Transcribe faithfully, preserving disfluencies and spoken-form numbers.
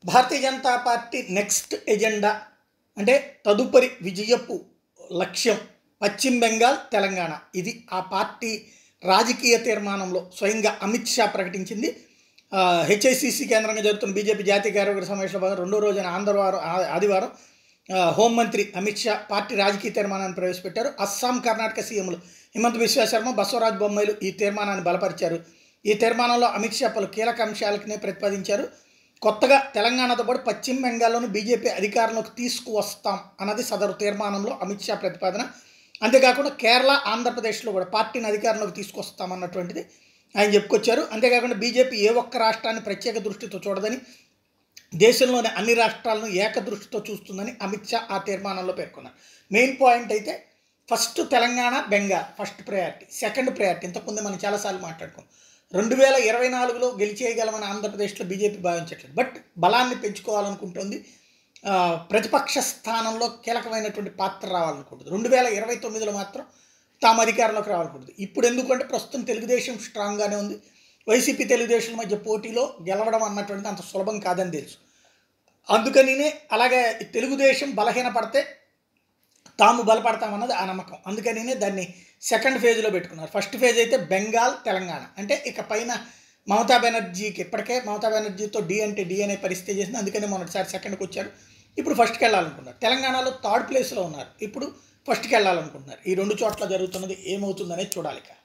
భారతీయ Janata party next agenda అంటే తదుపరి విజయపు లక్ష్యం పశ్చిమ బెంగాల్, తెలంగాణ. ఇది ఆ పార్టీ రాజకీయ తీర్మానంలో స్వయంగా అమిత్ షా ప్రకటించింది. హెచ్ఐసిసి కేంద్రంగా జరుగుతున్న బీజేపీ జాతీయ కార్యవర్గ సమావేశంలో భాగంగా రెండో రోజున ఆంధ్రవారం ఆదివారం హోంమంత్రి అమిత్ షా పార్టీ రాజకీయ తీర్మానాన్ని ప్రవేశపెట్టారు. అస్సాం, కర్ణాటక సీఎంలు హిమంత బిశ్వ శర్మ, బసవరాజ్ బొమ్మాయిలు ఈ తీర్మానాన్ని బలపరిచారు. ఈ తీర్మానంలో అమిత్ షా పలు కీలక అంశాలనే ప్రతిపాదించారు. కొత్తగా తెలంగాణతో పాటు పశ్చిమ బెంగాల్లోని బీజేపీ అధికారంలోకి తీసుకువస్తాం అన్నది సదరు తీర్మానంలో అమిత్ షా ప్రతిపాదన. అంతేకాకుండా కేరళ, ఆంధ్రప్రదేశ్లో కూడా పార్టీని అధికారంలోకి తీసుకొస్తామన్నటువంటిది ఆయన చెప్పుకొచ్చారు. అంతేకాకుండా బీజేపీ ఏ ఒక్క రాష్ట్రాన్ని ప్రత్యేక దృష్టితో చూడదని, దేశంలోని అన్ని రాష్ట్రాలను ఏకదృష్టితో చూస్తుందని అమిత్ షా ఆ తీర్మానంలో పేర్కొన్నారు. మెయిన్ పాయింట్ అయితే first Telangana, Bengal first priority, second priority. ఇంతకుముందు మనం చాలాసార్లు మాట్లాడుకోం. రెండు వేల ఇరవై నాలుగులో గెలిచేయగలమని ఆంధ్రప్రదేశ్లో బీజేపీ భావించట్లేదు, బట్ బలాన్ని పెంచుకోవాలనుకుంటుంది. ప్రతిపక్ష స్థానంలో కీలకమైనటువంటి పాత్ర రావాలనుకుంటుంది. రెండు వేల ఇరవై తొమ్మిదిలో మాత్రం తాము అధికారంలోకి రావాలనుకుంటుంది. ఇప్పుడు ఎందుకంటే ప్రస్తుతం తెలుగుదేశం స్ట్రాంగ్గానే ఉంది. వైసీపీ తెలుగుదేశం మధ్య పోటీలో గెలవడం అన్నటువంటిది అంత సులభం కాదని తెలుసు. అందుకనినే అలాగే తెలుగుదేశం బలహీనపడితే తాము బలపడతామన్నది ఆ నమ్మకం. అందుకనినే దాన్ని సెకండ్ ఫేజ్లో పెట్టుకున్నారు. ఫస్ట్ ఫేజ్ అయితే బెంగాల్, తెలంగాణ. అంటే ఇక పైన మమతా బెనర్జీకి ఇప్పటికే మమతా బెనర్జీతో డి అంటే డి అనే పరిస్థితి చేసింది. అందుకని మొన్నటిసారి సెకండ్కి వచ్చారు. ఇప్పుడు ఫస్ట్కి వెళ్ళాలనుకుంటున్నారు. తెలంగాణలో థర్డ్ ప్లేస్లో ఉన్నారు, ఇప్పుడు ఫస్ట్కి వెళ్ళాలనుకుంటున్నారు. ఈ రెండు చోట్ల జరుగుతున్నది ఏమవుతుందనేది చూడాలి.